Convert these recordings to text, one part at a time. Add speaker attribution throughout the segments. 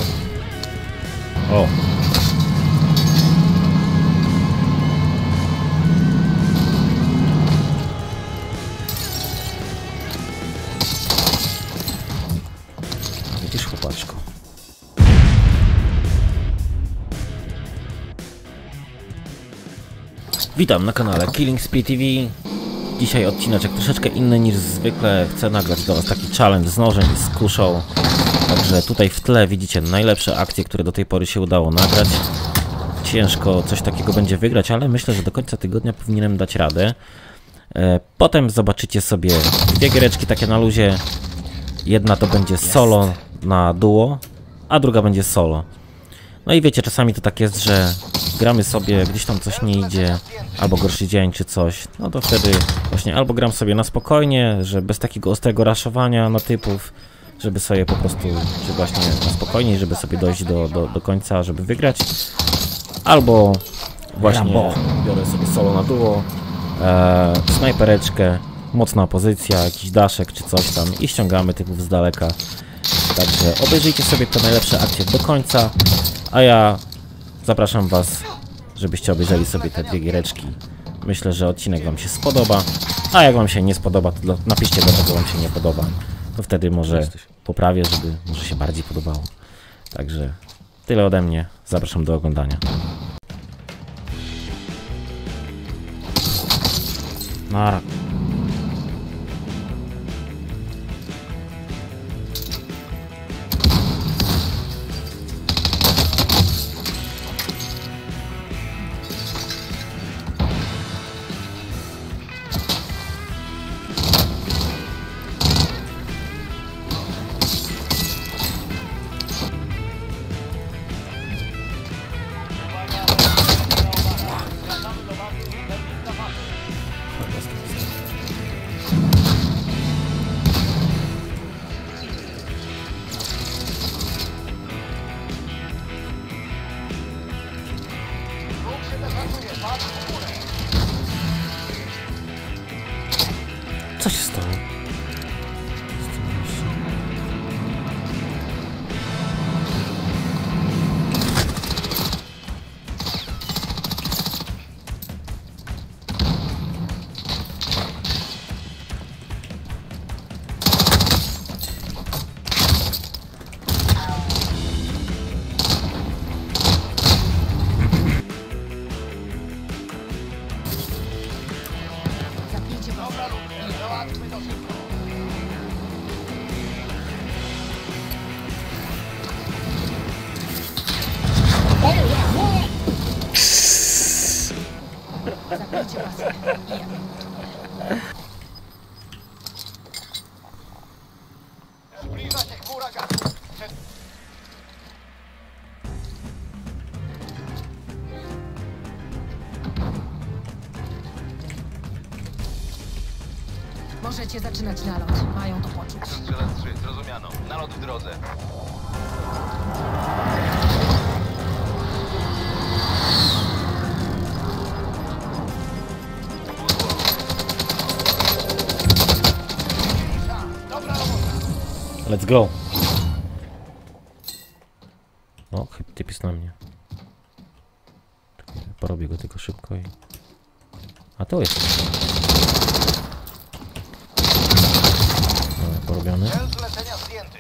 Speaker 1: O! Widzisz, chłopaczko. Witam na kanale Killing Spree TV. Dzisiaj odcineczek troszeczkę inny niż zwykle. Chcę nagrać do Was taki challenge z nożem i z kuszą. Także tutaj w tle widzicie najlepsze akcje, które do tej pory się udało nagrać. Ciężko coś takiego będzie wygrać, ale myślę, że do końca tygodnia powinienem dać radę. Potem zobaczycie sobie dwie giereczki takie na luzie. Jedna to będzie solo na duo, a druga będzie solo. No i wiecie, czasami to tak jest, że gramy sobie, gdzieś tam coś nie idzie, albo gorszy dzień czy coś, no to wtedy właśnie albo gram sobie na spokojnie, że bez takiego ostrego raszowania na typów, żeby sobie po prostu, że właśnie na spokojnie, żeby sobie dojść do końca, żeby wygrać, albo właśnie biorę sobie solo na duo, snajpereczkę, mocna pozycja, jakiś daszek czy coś tam i ściągamy typów z daleka. Także obejrzyjcie sobie te najlepsze akcje do końca, a ja zapraszam Was, żebyście obejrzeli sobie te dwie giereczki. Myślę, że odcinek Wam się spodoba, a jak Wam się nie spodoba, to napiszcie, dlaczego Wam się nie podoba. To wtedy może poprawię, żeby może się bardziej podobało. Także tyle ode mnie, zapraszam do oglądania. Nara. Co się stało?
Speaker 2: Zbliża się chmura gazu.
Speaker 3: Możecie zaczynać nalot. Mają to poczuć.
Speaker 2: Strzelec 3, zrozumiano. Nalot w drodze.
Speaker 1: Let's go. O, chyba typ jest na mnie. Porobię go tylko szybko i... A tu jest. Dobra, porobiony.
Speaker 2: Cel zlecenia zdjęty.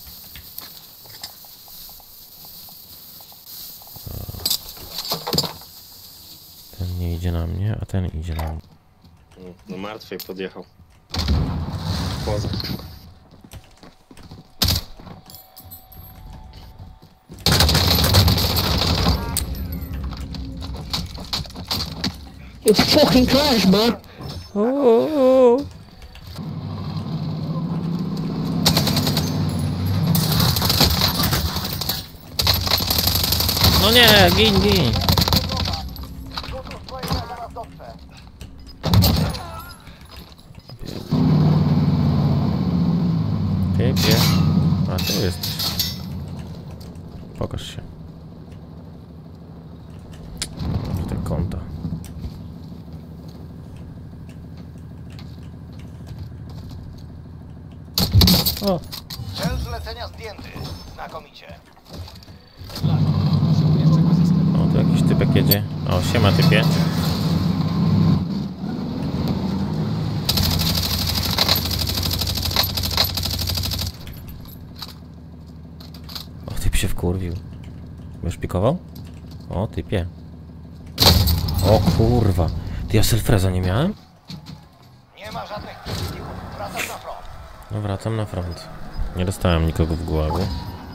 Speaker 1: Ten nie idzie na mnie, a ten idzie na mnie.
Speaker 4: No martwiej podjechał. Poza.
Speaker 5: It's fucking trash, man.
Speaker 1: No nie, gin, gin.
Speaker 2: Gotów swojego zaraz dotrze.
Speaker 1: Pięknie. A tu jesteś. Pokaż się. Tutaj konta. O!
Speaker 2: Cel zlecenia zdjęty. Znakomicie.
Speaker 1: O, tu jakiś typek jedzie. O, siema typie. O, typ się wkurwił. Już pikował? O, typie. O kurwa. Ty, ja selfreza nie miałem?
Speaker 2: Nie ma żadnych przeciwników. Wracać na front.
Speaker 1: No wracam na front. Nie dostałem nikogo w głowę.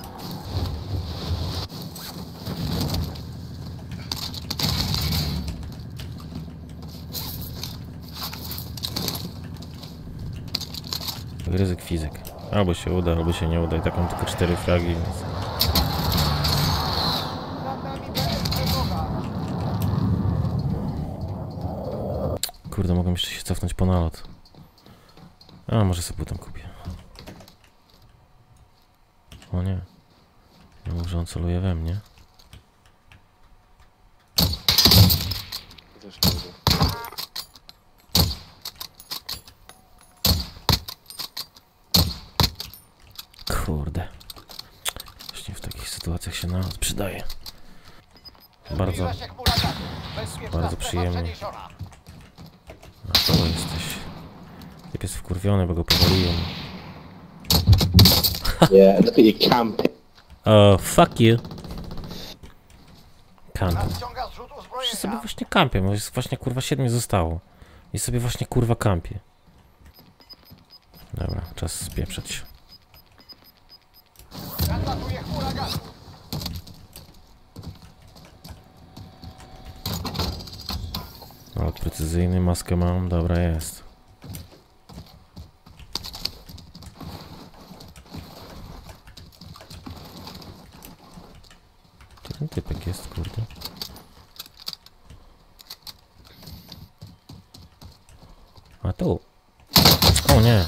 Speaker 1: Ryzyk fizyk. Albo się uda, albo się nie uda. I tak mam tylko 4 fragi, więc...
Speaker 2: Nad nami BSP wroga.
Speaker 1: Kurde, mogę jeszcze się cofnąć po nalot. A, może sobie potem kupię. O nie. Nie mów, że on celuje we mnie.
Speaker 4: Też nie wiem.
Speaker 1: Kurde. Właśnie w takich sytuacjach się nalot przydaje. Bardzo,
Speaker 2: Zbliża się chmura gazu. Bezpieczna
Speaker 1: bardzo
Speaker 2: strefa
Speaker 1: przyjemnie.
Speaker 2: przeniesiona.
Speaker 1: A to jesteś. Typ jest wkurwiony, bo go powaliłem.
Speaker 5: Yeah, look at your camp.
Speaker 1: O, fuck you. Kampię.
Speaker 2: Nadciąga zrzut
Speaker 1: Przecież
Speaker 2: uzbrojenia.
Speaker 1: sobie właśnie kampię, bo jest właśnie kurwa 7 zostało. I sobie właśnie kurwa kampię. Dobra, czas spieprzeć.
Speaker 2: Nadlatuje chmura gazu.
Speaker 1: Nalot precyzyjny, maskę mam, dobra jest. Gdzie ten typek jest, kurde? A tu. O nie.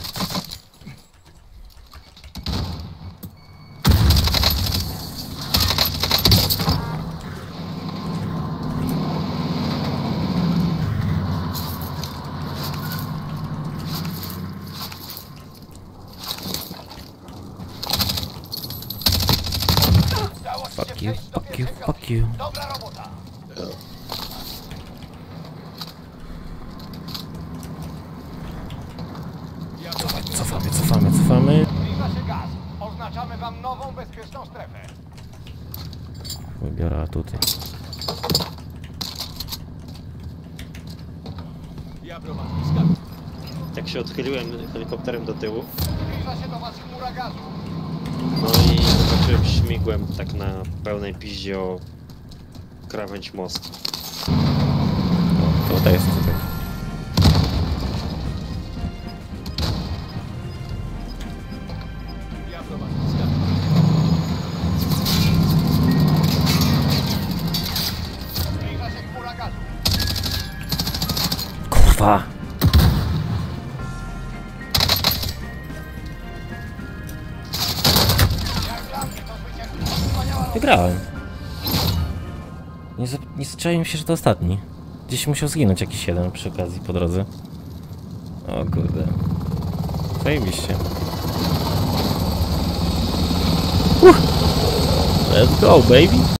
Speaker 2: Udało ci się
Speaker 1: Fuck you,
Speaker 2: wejść do
Speaker 1: fuck you,
Speaker 2: pierwszej
Speaker 1: fuck you.
Speaker 2: wioski. Dobra robota.
Speaker 1: Cofamy, cofamy, cofamy.
Speaker 2: Zbliża się gaz. Oznaczamy wam nową bezpieczną strefę.
Speaker 1: Wybiorę atuty.
Speaker 4: Jak się odchyliłem helikopterem do tyłu,
Speaker 2: Zbliża się do was chmura gazu.
Speaker 4: no i zobaczyłem śmigłem tak na pełnej piździe o krawędź mostu.
Speaker 1: O, tutaj jest typek.
Speaker 2: Zbliża się chmura gazu.
Speaker 1: Kurwa!
Speaker 2: Jak dla mnie to zwycięstwo. Wspaniała robota.
Speaker 1: Wygrałem. Nie zaczęło się, że to ostatni. Gdzieś musiał zginąć jakiś jeden przy okazji po drodze. O kurde. Zajebiście. Let's go, baby!